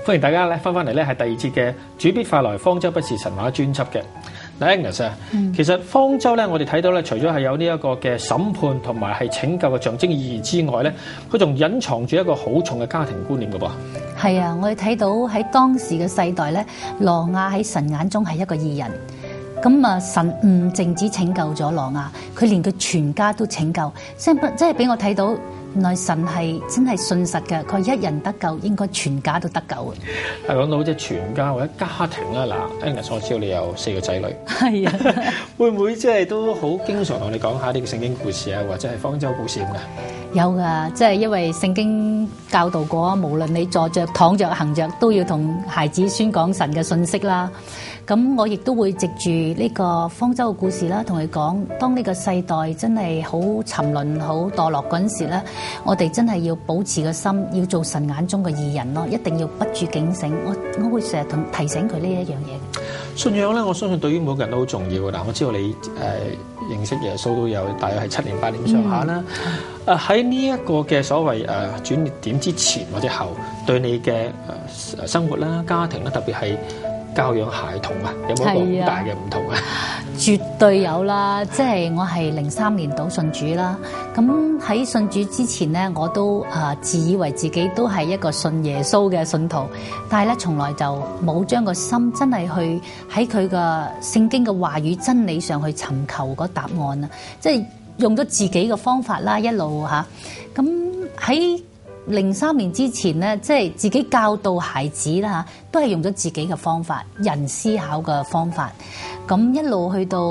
歡迎大家咧翻嚟咧，係第二節嘅主必快來方舟不是神話專輯嘅。嗱 Agnes 啊，其實方舟咧，我哋睇到咧，除咗係有呢一個嘅審判同埋係拯救嘅象徵意義之外咧，佢仲隱藏住一個好重嘅家庭觀念嘅噃。 係啊，我哋睇到喺當時嘅世代咧，挪亞喺神眼中係一個義人。咁啊，神唔淨止拯救咗挪亞，佢連佢全家都拯救，即係俾我睇到。原來神係真係信實嘅，佢一人得救，應該全家都得救嘅。 係講到即係全家或者家庭啦，嗱 Agnes 我知道你有4個仔女， 係啊， 會唔會即係都好經常同你講下呢個聖經故事啊，或者係方舟故事咁嘅？ 有㗎，即係因為聖經教導過，無論你坐着、躺着、行着，都要同孩子宣講神嘅信息啦。咁我亦都會藉住呢個方舟嘅故事啦，同佢講，當呢個世代真係好沉淪、好墮落嗰陣時咧，我哋真係要保持個心，要做神眼中嘅義人咯，一定要不住警醒。我會成日提醒佢呢一樣嘢。 信仰咧，我相信對於每個人都好重要嘅。嗱，我知道你認識耶穌都有大約係7年8年上下啦。喺呢一個嘅所謂轉捩點之前或者後，對你嘅生活啦、家庭啦，特別係教養孩童啊，有冇一個好大嘅唔同啊？ 絕對有啦，即係我係03年到信主啦。咁喺信主之前咧，我都自以為自己都係一個信耶穌嘅信徒，但係咧從來就冇將個心真係去喺佢嘅聖經嘅話語真理上去尋求個答案啊！即係用咗自己嘅方法啦，一路嚇。咁喺03年之前咧，即係自己教導孩子啦嚇，都係用咗自己嘅方法，人思考嘅方法。咁一路去到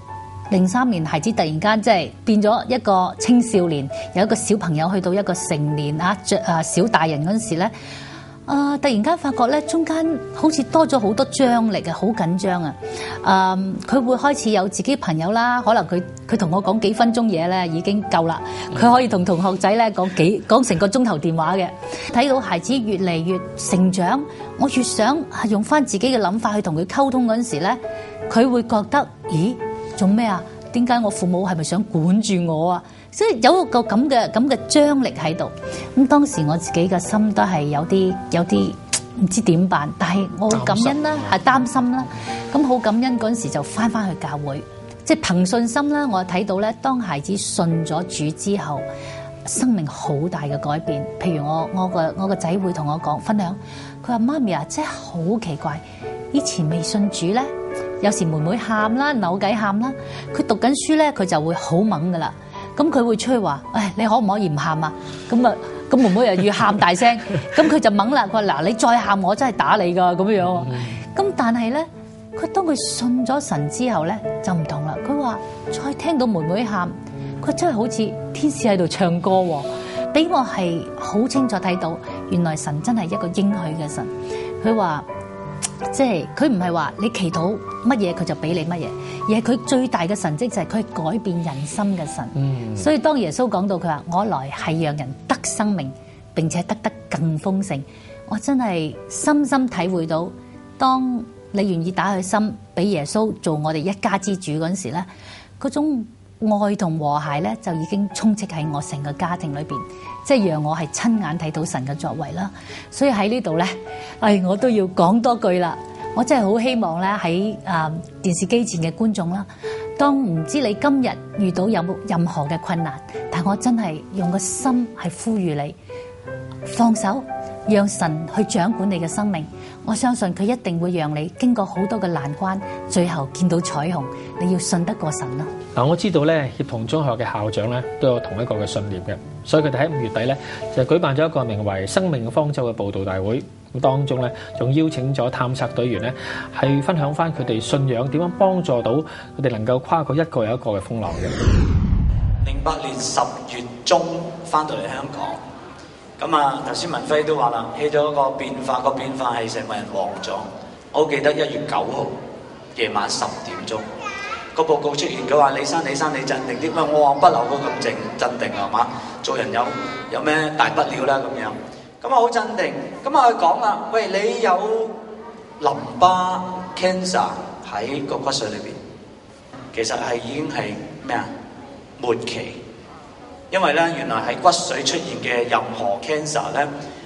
03年，孩子突然間即係變咗一個青少年，有一個小朋友去到一個成年小大人嗰陣時咧，突然間發覺咧，中間好似多咗好多張力啊，好緊張啊！佢會開始有自己朋友啦，可能佢同我講幾分鐘嘢咧已經夠啦，佢可以同同學仔咧講成個鐘頭電話嘅。睇到孩子越嚟越成長，我越想用翻自己嘅諗法去同佢溝通嗰陣時咧，佢會覺得咦，做咩啊？點解我父母係咪想管住我啊？即係有一個咁嘅張力喺度。咁當時我自己嘅心都係有啲唔知點辦，但係我好感恩啦，係擔心啦。咁好感恩嗰陣時就翻去教會，即係憑信心啦。我睇到咧，當孩子信咗主之後，生命好大嘅改變。譬如我個仔會同我講分享，佢話媽咪啊，真係好奇怪，以前未信主咧，有時妹妹喊啦，扭計喊啦，佢讀緊書咧，佢就會好猛噶啦。咁佢會出去話，你可唔可以唔喊啊？咁妹妹又要喊大聲，咁佢就猛啦。佢話嗱，你再喊我真係打你噶咁樣。咁但係咧，佢當佢信咗神之後咧，就唔同啦。佢話再聽到妹妹喊，佢真係好似天使喺度唱歌喎，俾我係好清楚睇到，原來神真係一個應許嘅神。佢話。即係佢唔係話你祈禱乜嘢佢就俾你乜嘢，而係佢最大嘅神蹟就係佢係改變人心嘅神。所以當耶穌講到佢話我來係讓人得生命，並且得更豐盛，我真係深深體會到，當你願意打開心俾耶穌做我哋一家之主嗰陣時咧，嗰種愛同和諧咧就已經充斥喺我成個家庭裏邊，即係讓我係親眼睇到神嘅作為啦。所以喺呢度咧，我都要講多句啦。我真係好希望咧喺電視機前嘅觀眾啦，當唔知你今日遇到有冇任何嘅困難，但我真係用個心係呼籲你放手，讓神去掌管你嘅生命。我相信佢一定會讓你經過好多嘅難關，最後見到彩虹。你要信得過神咯。嗱， 我知道咧，協同中學嘅校長咧都有同一個嘅信念嘅，所以佢哋喺5月底咧就舉辦咗一個名為《生命方舟》嘅佈道大會。咁當中咧仲邀請咗探索隊員咧係分享翻佢哋信仰點樣幫助到佢哋能夠跨過一個又一個嘅風浪嘅。 08年10月中翻到嚟香港。咁啊，頭先文輝都話啦，起咗個變化，個變化係成個人黃咗。我好記得1月9號夜晚10點鐘，個報告出現，佢話李生你鎮定啲，喂，我話不嬲都咁鎮定係嘛？做人有咩大不了啦咁樣。咁啊好鎮定，咁啊佢講啦，喂，你有淋巴 cancer 喺個骨髓裏邊，其實係已經係咩啊？末期。因為咧，原來喺骨髓出現嘅任何 cancer 咧，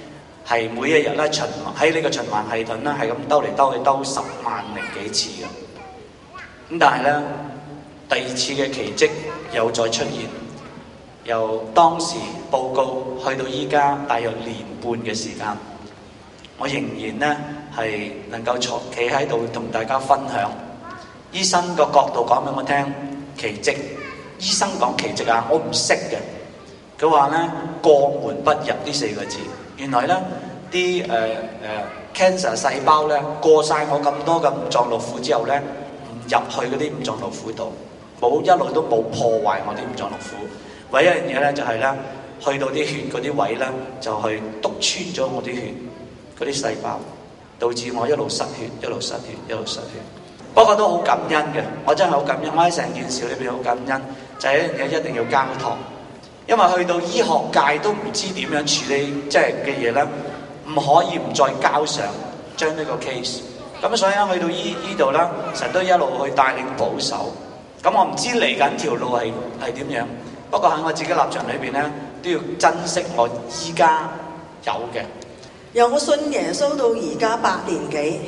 係每一日咧喺呢個循環系統咧係咁兜嚟兜去兜10萬零幾次嘅。咁但係咧第二次嘅奇蹟又再出現，由當時報告去到依家大約年半嘅時間，我仍然咧係能夠企喺度同大家分享醫生個角度講俾我聽奇蹟。醫生講奇蹟啊，我唔識嘅。佢話咧過門不入呢4個字，原來咧啲cancer 細胞咧過晒我咁多嘅五臟六腑之後咧，唔入去嗰啲五臟六腑度，一路都冇破壞我啲五臟六腑。唯一一樣嘢咧就係咧，去到啲血嗰啲位咧，就去篤穿咗我啲血嗰啲細胞，導致我一路失血，一路失血，一路失血。不過都好感恩嘅，我真係好感恩。我喺成件事裏邊好感恩，就係一樣嘢一定要交託。因為去到醫學界都唔知點樣處理即係嘅嘢咧，唔可以唔再交上將呢個 case。咁所以咧去到依度咧，神都一路去帶領保守。咁我唔知嚟緊條路係點樣，不過喺我自己立場裏邊咧，都要珍惜我依家有嘅。 由我信耶穌到而家8年幾，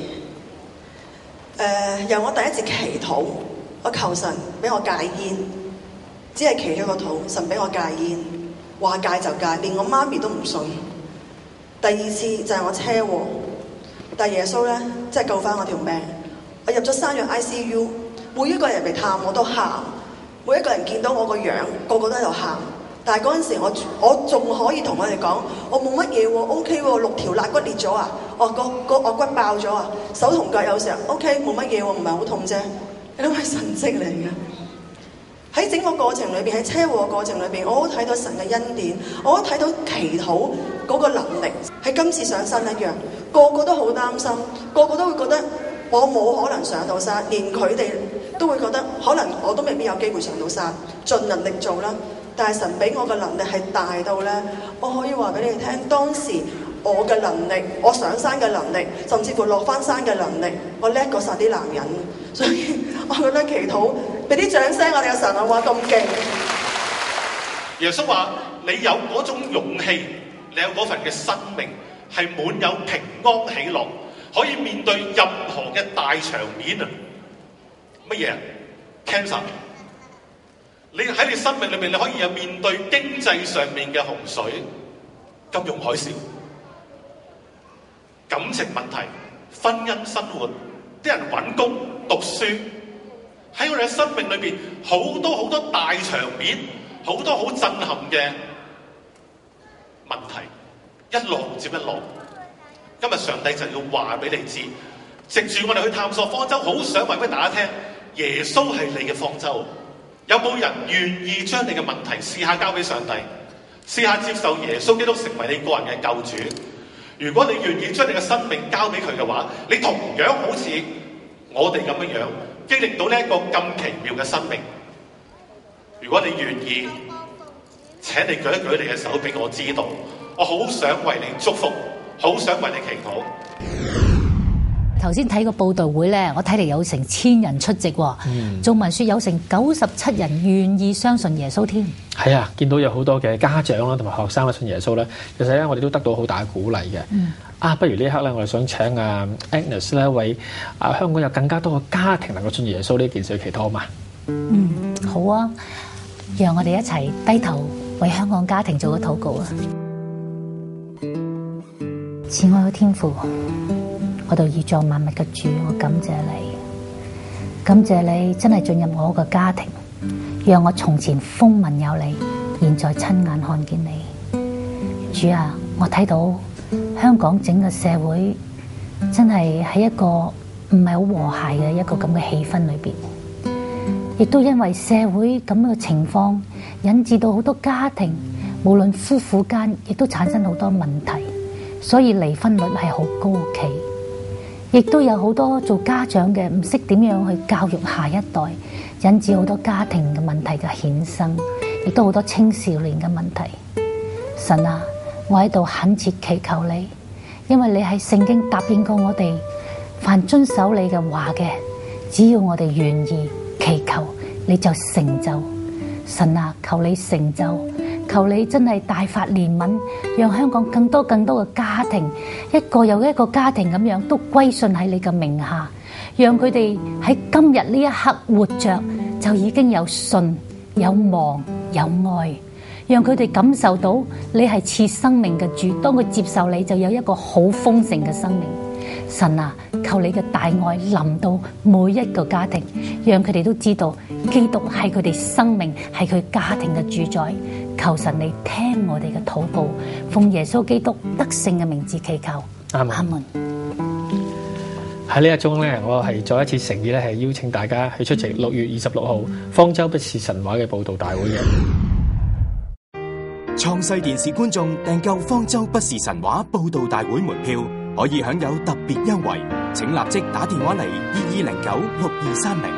由我第一次祈禱，我求神俾我戒煙。只係祈咗個禱，神俾我戒煙，話戒就戒，連我媽咪都唔信。第二次就係我車禍，但係耶穌咧，真係救翻我條命。我入咗山藥 ICU， 每一個人嚟探我都喊，每一個人見到我個樣，個個都喺度喊。但係嗰陣時我仲可以同我哋講，我冇乜嘢喎 ，OK 喎，6條肋骨裂咗啊，個顎骨爆咗啊，手同腳有時候 OK 冇乜嘢喎，唔係好痛啫。你諗係神蹟嚟嘅。喺整個過程裏邊，喺車禍過程裏邊，我都睇到神嘅恩典，我都睇到祈禱嗰個能力，係今次上山一樣，個個都好擔心，個個都會覺得我冇可能上到山，連佢哋都會覺得可能我都未必有機會上到山，盡能力做啦。但係神俾我嘅能力係大到咧，我可以話俾你哋聽，當時我嘅能力，我上山嘅能力，甚至乎落翻山嘅能力，我叻過晒啲男人，所以我覺得祈禱。俾啲掌聲我哋嘅神啊！話咁勁。 耶穌話：你有嗰種勇氣，你有嗰份嘅生命，係滿有平安喜樂，可以面對任何嘅大場面啊！乜嘢啊 ？Cancer。你喺你生命裏面，你可以有面對經濟上面嘅洪水、金融海嘯、感情問題、婚姻生活、啲人揾工、讀書。喺我哋嘅生命裏邊，好多好多大場面，好多好震撼嘅問題，一浪接一浪。今日上帝就要話俾你知，藉住我哋去探索方舟，好想話俾大家聽，耶穌係你嘅方舟。有冇人願意將你嘅問題試下交俾上帝，試下接受耶穌基督成為你個人嘅救主？如果你願意將你嘅生命交俾佢嘅話，你同樣好似我哋咁樣經歷到呢一個咁奇妙嘅生命。如果你願意，請你舉一舉你嘅手俾我知道，我好想為你祝福，好想為你祈禱。 頭先睇個報道會咧，我睇嚟有成1000人出席喎。仲聞說有成97人願意相信耶穌添。 係啊，見到有好多嘅家長啦，同埋學生啦信耶穌咧，其實咧我哋都得到好大嘅鼓勵嘅。不如呢一刻咧，我哋想請Agnes 咧為香港有更加多嘅家庭能夠信耶穌呢件事去祈禱嘛。 好啊，讓我哋一齊低頭為香港家庭做個禱告啊！慈愛嘅天父，我哋宇宙萬物嘅主，我感謝你，感謝你真係進入我個家庭，讓我從前風聞有你，現在親眼看見你。主啊，我睇到香港整個社會真係喺一個唔係好和諧嘅一個咁嘅氣氛裏邊，亦都因為社會咁嘅情況，引致到好多家庭，無論夫婦間，亦都產生好多問題，所以離婚率係好高企。亦都有好多做家長嘅唔識點樣去教育下一代，引致好多家庭嘅問題嘅衍生，亦都好多青少年嘅問題。神啊，我喺度懇切祈求你，因為你喺聖經答應過我哋，凡遵守你嘅話嘅，只要我哋願意祈求，你就成就。神啊，求你成就， 求你真係大發憐憫，讓香港更多嘅家庭，一個又一個家庭咁樣都歸順喺你嘅名下，讓佢哋喺今日呢一刻活着就已經有信、有望、有愛，讓佢哋感受到你係賜生命嘅主，當佢接受你就有一個好豐盛嘅生命。神啊，求你嘅大愛臨到每一個家庭，讓佢哋都知道基督係佢哋生命，係佢家庭嘅主宰。求神你聽我哋嘅禱告，奉耶穌基督得勝嘅名字祈求， 阿門。 阿門。 喺呢一宗咧，我係再一次誠意咧，係邀請大家去出席6月26號方舟不是神話嘅佈道大會嘅。 創世電視觀眾訂購方舟不是神話佈道大會門票，可以享有特別優惠，請立即打電話嚟22096230。